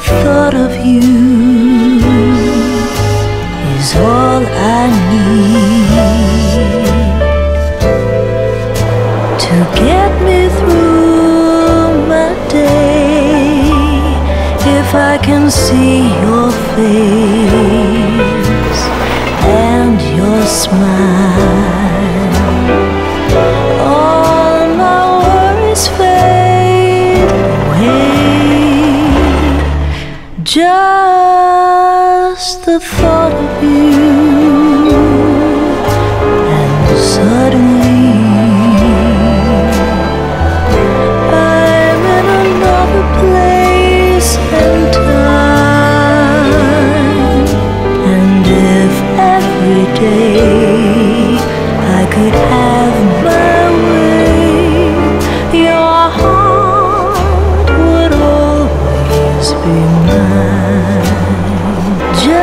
thought of you is all I need to get me through my day. If I can see your face and your smile, all my worries fade away. Just the thought of you, and suddenly I'm in another place and time. And if every day I could have my way, your heart would always be mine.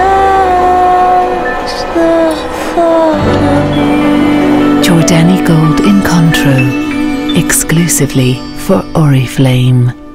Just the thought of you. Giordani Gold Incontro, exclusively for Oriflame.